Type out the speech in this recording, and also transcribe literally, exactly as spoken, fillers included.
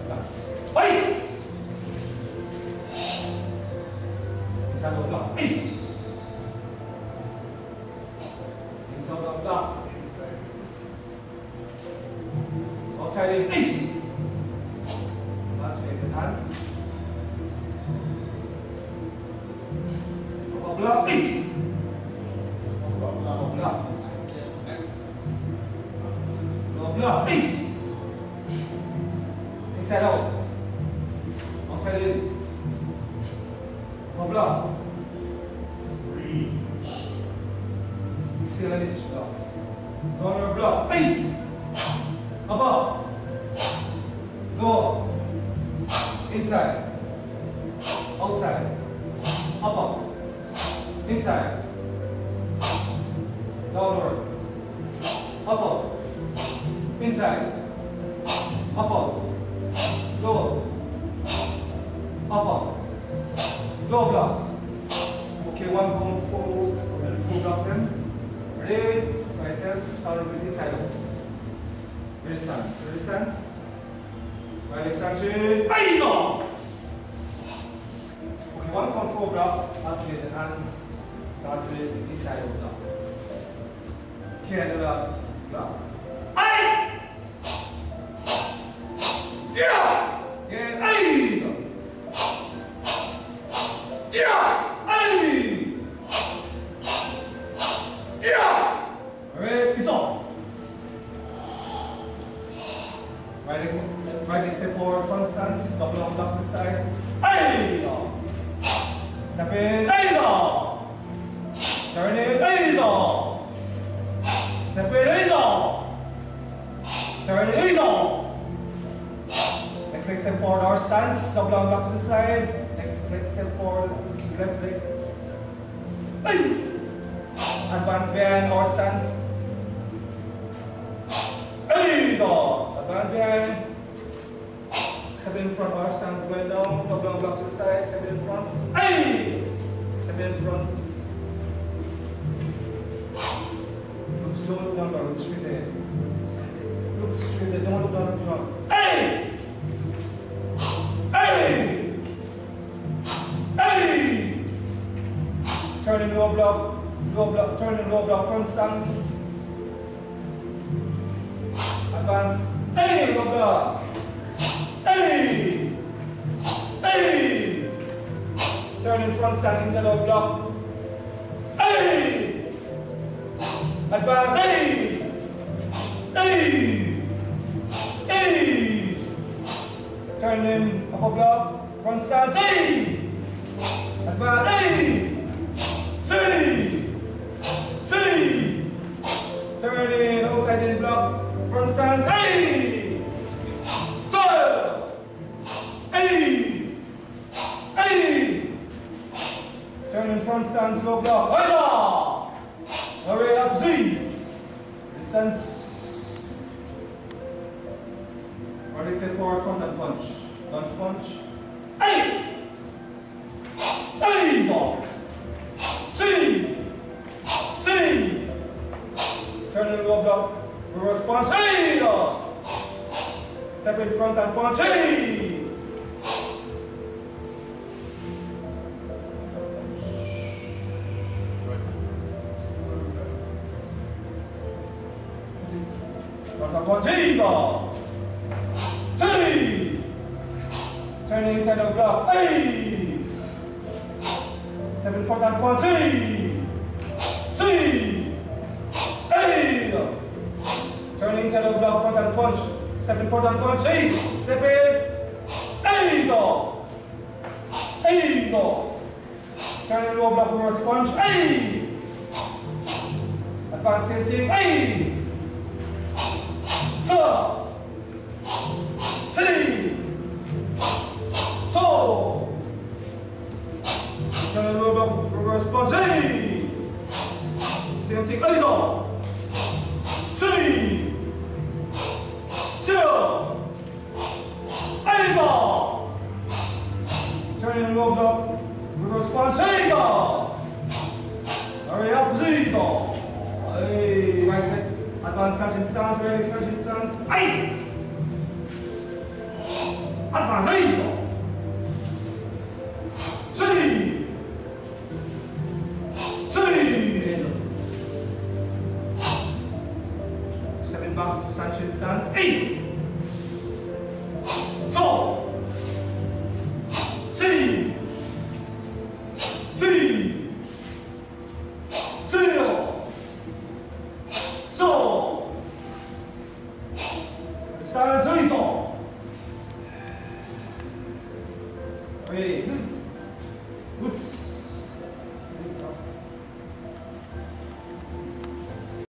stance. Ice! Inside of block. Ice! Inside of block. Outside in. Ice! Alternating hands. Upper block. Ice! Upper block. Lower block. Ice! Inside out. Outside in. Upper block. Breathe. Exhale and each block. Downward block. Ice! Above. Lower. Inside. Outside. Upper. Inside. Downward. Upper. Inside. Upper. Lower. Upper. Lower block. Okay, one count, four moves, four blocks in. Ready? Myself, start with inside out. Resistance. Resistance. Right extension. Eyes on! Okay, one count, four blocks. Alternate the hands. Start with inside out block. Okay, and the last block. Eye! Yeah! Yeah, eyes on! Yeah! Eyes! Yeah! Alright, it's on. Right leg, right leg step forward, front stance, double arm block to the side. Hey! Step in, hey! Turn in, hey! Step in, hey! Turn in, hey! Next leg step forward, our stance, double arm block to the side. Next leg step forward, left leg. Hey! Advance behind, our stance. Hey! Advance behind. Step in front, our stance going down. Double arm block to the side. Step in front. Hey! Step in front. Look straight, look down, look straight there. Look straight there, don't look down, look down. Hey! Hey! Hey! Turn in low block, low block, turn in low block, front stance. Advance. Hey, low block. Hey! Hey! Turn in front stand inside of block. Hey! Advance. Hey! Hey! Hey! Turn in upper block. Front stand. Hey! Advance. Hey! See! See! Turn in outside in block. Front stance. Hey! Hey! Hey! Turn in front stance, low block. Hiya! Hurry up, Z! Distance. Ready, step forward, front and punch. Punch, punch. Hey! Hey! Z! Z! Turn in low block. Reverse punch. Hey! Step in front and punch. Hey! Wushinkido! See! Turn inside of block. Hey! Step in front and punch. See! See! Hey! Turn inside of block, front and punch. Step in front and punch. Hey! Step in. Hey! Go! Hey! Go! Turn in low block, reverse punch. Hey! Advance same thing. Hey! So, see, so, turn a little bit reverse punch, hey, same thing, hey, go, see, chill, hey, go, turn in a little bit reverse punch, hey, go, hurry up, see, go, hey, right side. Advance surgeon stance, ready surgeon stance. Ice! Avanzado. Three. Three. Stepping back for sanctioned stance. Eight. So. Three. Three. Zero. So. Start 这一种。 对，这。